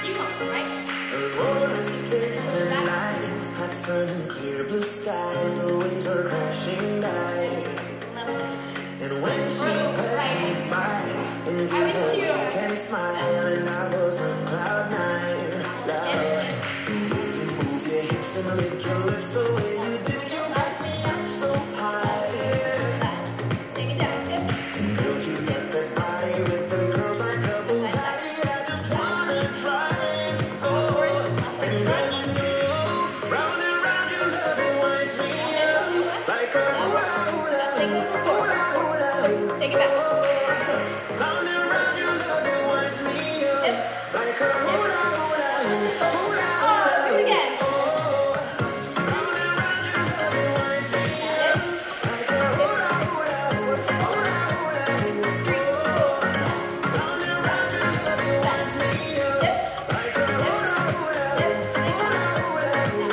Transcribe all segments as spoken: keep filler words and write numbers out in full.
Roller skates and lights, hot sun and clear blue skies, the waves are crashing by. And when she passed me by and gave a wink and smile, and I was on cloud nine. Love, the way you move your hips and lick your lips, the way you dip, you got me up so high. And girl, you got that body with them curls like a Bugatti. I just wanna try it. Oh, and girl, you know, round and round your love, it winds me up like a hula hula, hula hula. Take it back. Round and round your love, it winds me up like a hula hula, hula hula. Do it again. Round and round your love, it winds me up like a hula hula, hula hula. Round and round your love, it winds me up like a hula hula, hula hula.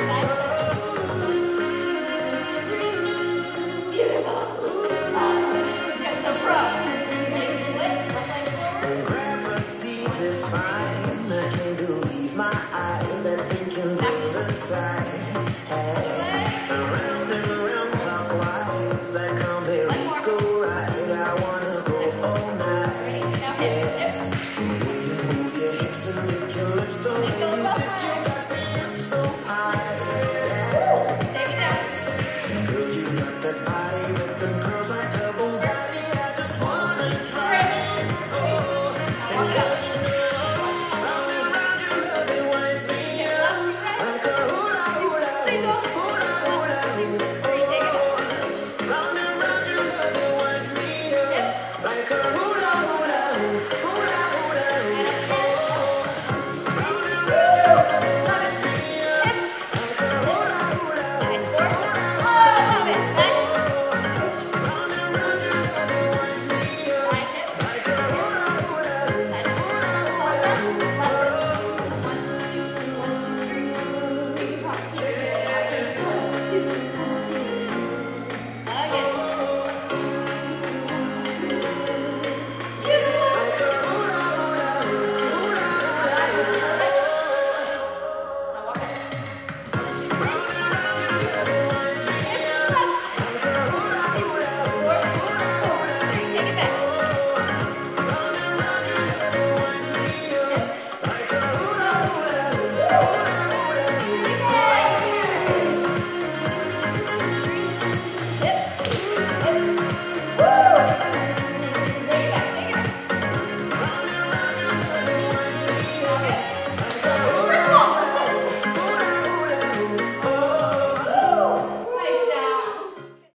Beautiful. Get some pro. Split. Gravity defying, I can't